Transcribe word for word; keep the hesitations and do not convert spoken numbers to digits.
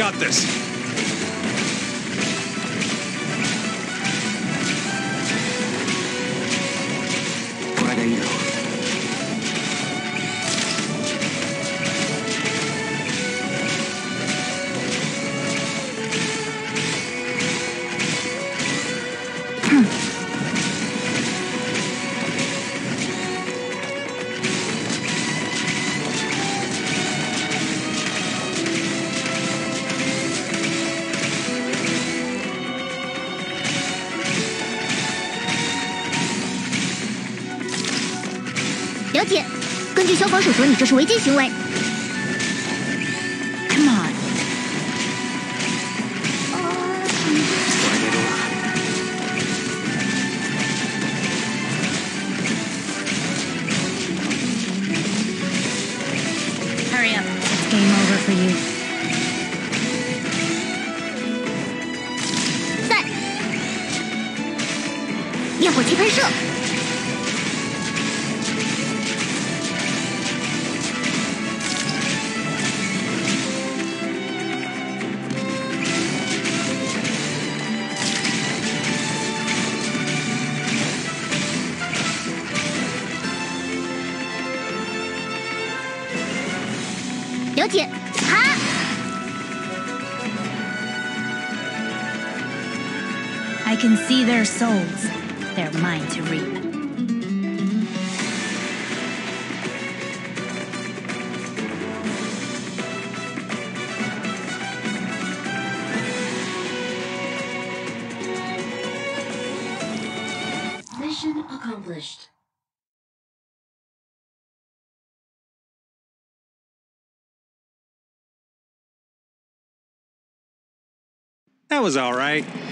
got this. 了解，根据消防手说，你这是违禁行为。Come on。Hurry up, it's game over for you。在，灭火器喷射。 了解，哈。I can see their souls. They're mine to reap. Mission accomplished. That was all right.